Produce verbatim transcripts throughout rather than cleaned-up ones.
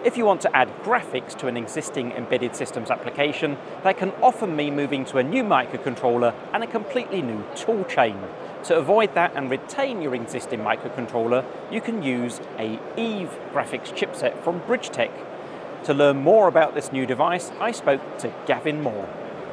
if you want to add graphics to an existing embedded systems application, that can often mean moving to a new microcontroller and a completely new tool chain. To avoid that and retain your existing microcontroller, you can use a Eve graphics chipset from Bridgetek. To learn more about this new device, I spoke to Gavin Moore.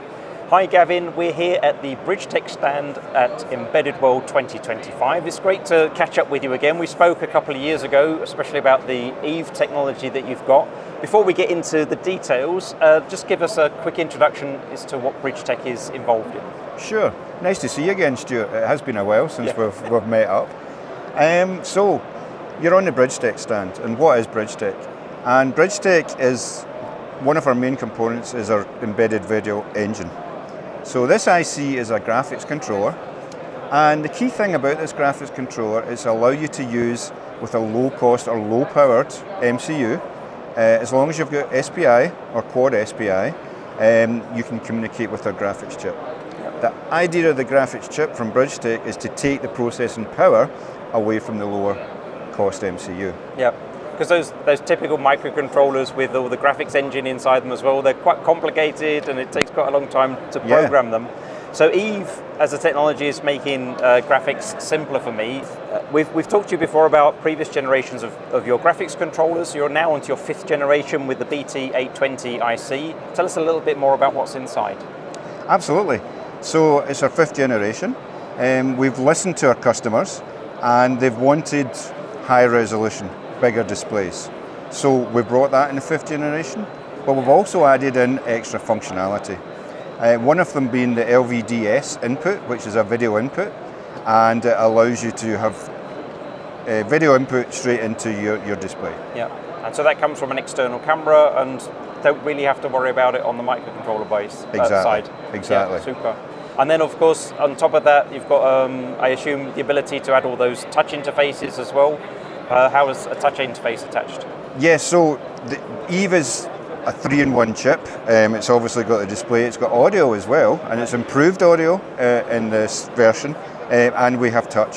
Hi Gavin, we're here at the Bridgetek stand at Embedded World twenty twenty-five. It's great to catch up with you again. We spoke a couple of years ago, especially about the Eve technology that you've got. Before we get into the details, uh, just give us a quick introduction as to what Bridgetek is involved in. Sure. Nice to see you again, Stuart. It has been a while since yeah. we've, we've met up. Um, so, you're on the Bridgetek stand, and what is Bridgetek? And Bridgetek is, one of our main components is our embedded video engine. So this I C is a graphics controller, and the key thing about this graphics controller is allow you to use with a low cost or low powered M C U. Uh, as long as you've got S P I or quad S P I, um, you can communicate with our graphics chip. Yep. The idea of the graphics chip from Bridgetek is to take the processing power away from the lower cost M C U. Yep. Because those, those typical microcontrollers with all the graphics engine inside them as well, they're quite complicated and it takes quite a long time to program yeah. them. So Eve, as a technology, is making uh, graphics simpler for me. Uh, we've, we've talked to you before about previous generations of, of your graphics controllers. You're now onto your fifth generation with the B T eight twenty I C. Tell us a little bit more about what's inside. Absolutely. So it's our fifth generation. Um, we've listened to our customers and they've wanted high resolution, bigger displays. So we brought that in the fifth generation, but we've also added in extra functionality. Uh, one of them being the L V D S input, which is a video input, and it allows you to have uh, video input straight into your, your display. Yeah, and so that comes from an external camera and don't really have to worry about it on the microcontroller base exactly. uh, side. Exactly. Yeah, super. And then of course, on top of that, you've got, um, I assume, the ability to add all those touch interfaces as well. Uh, how is a touch interface attached? Yes, yeah, so the Eve is a three in one chip. Um, it's obviously got a display, it's got audio as well, and it's improved audio uh, in this version, uh, and we have touch.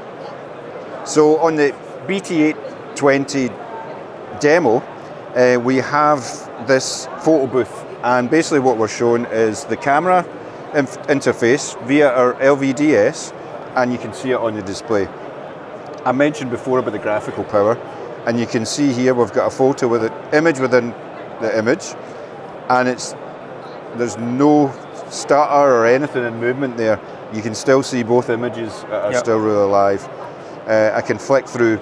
So on the B T eight twenty demo, uh, we have this photo booth, and basically what we're showing is the camera inf interface via our L V D S, and you can see it on the display. I mentioned before about the graphical power, and you can see here we've got a photo with an image within the image, and it's there's no stutter or anything in movement there. You can still see both images are yep. still really alive. Uh, I can flick through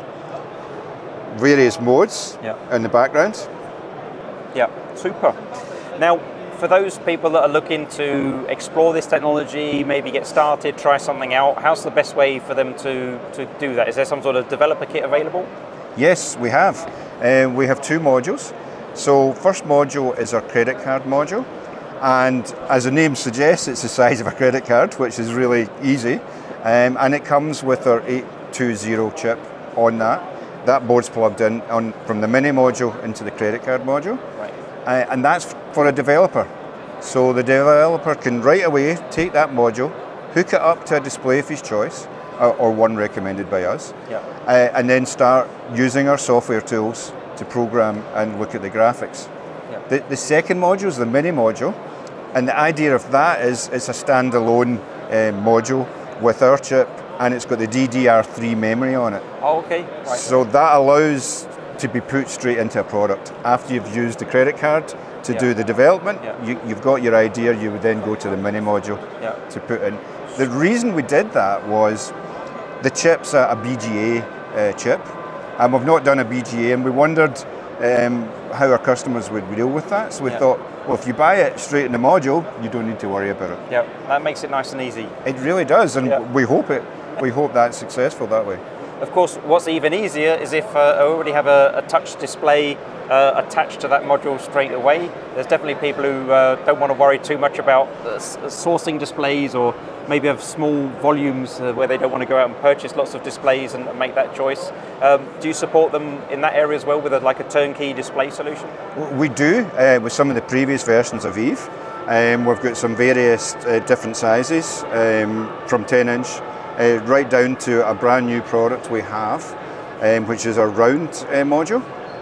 various modes yep. in the background. Yeah, super. Now, for those people that are looking to explore this technology, maybe get started, try something out, how's the best way for them to, to do that? Is there some sort of developer kit available? Yes, we have. Uh, we have two modules. So first module is our credit card module. And as the name suggests, it's the size of a credit card, which is really easy. Um, and it comes with our eight twenty chip on that. That board's plugged in on, from the mini module into the credit card module. Right. Uh, and that's for a developer. So the developer can right away take that module, hook it up to a display of his choice, or, or one recommended by us, yeah. uh, and then start using our software tools to program and look at the graphics. Yeah. The, the second module is the mini module, and the idea of that is it's a standalone uh, module with our chip, and it's got the D D R three memory on it. Oh, okay. Right. So that allows to be put straight into a product. After you've used the credit card to yeah. do the development, yeah. you, you've got your idea, you would then go to the mini module yeah. to put in. The reason we did that was the chip's a, a B G A uh, chip, and we've not done a B G A, and we wondered um, how our customers would deal with that. So we yeah. thought, well, if you buy it straight in the module, you don't need to worry about it. Yeah, that makes it nice and easy. It really does, and yeah. we hope it. We hope that's successful that way. Of course, what's even easier is if uh, I already have a, a touch display uh, attached to that module straight away. There's definitely people who uh, don't want to worry too much about uh, sourcing displays, or maybe have small volumes uh, where they don't want to go out and purchase lots of displays and make that choice. Um, do you support them in that area as well with a, like a turnkey display solution? We do, uh, with some of the previous versions of Eve. Um, we've got some various uh, different sizes, um, from ten inch uh, right down to a brand new product we have, um, which is a round uh, module.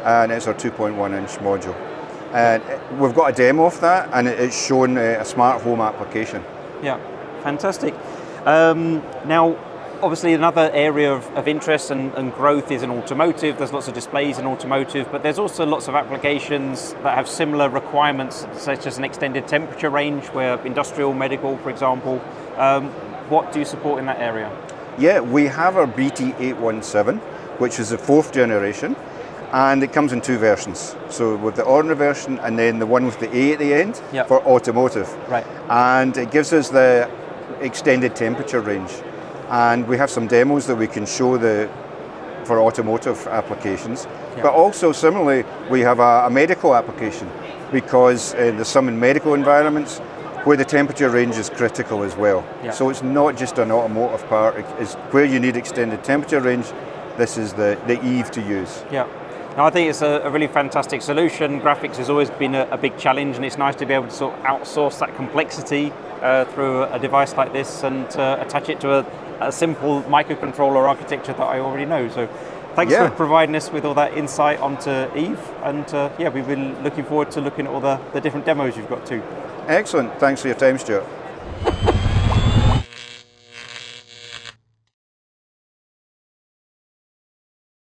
and it's our two point one inch module. And we've got a demo of that, and it's shown a smart home application. Yeah, fantastic. Um, now, obviously another area of, of interest and, and growth is in automotive. There's lots of displays in automotive, but there's also lots of applications that have similar requirements, such as an extended temperature range, where industrial, medical, for example. Um, what do you support in that area? Yeah, we have our B T eight seventeen, which is the fourth generation, and it comes in two versions. So with the ordinary version and then the one with the A at the end, yep, for automotive. Right. And it gives us the extended temperature range. And we have some demos that we can show the for automotive applications. Yep. But also similarly, we have a, a medical application, because uh, there's some in medical environments where the temperature range is critical as well. Yep. So it's not just an automotive part, it's where you need extended temperature range. This is the, the Eve to use. Yeah. Now, I think it's a, a really fantastic solution. Graphics has always been a, a big challenge, and it's nice to be able to sort of outsource that complexity uh, through a device like this and uh, attach it to a, a simple microcontroller architecture that I already know. So thanks yeah. for providing us with all that insight onto Eve, and uh, yeah, we've been looking forward to looking at all the, the different demos you've got too. Excellent, thanks for your time, Stuart.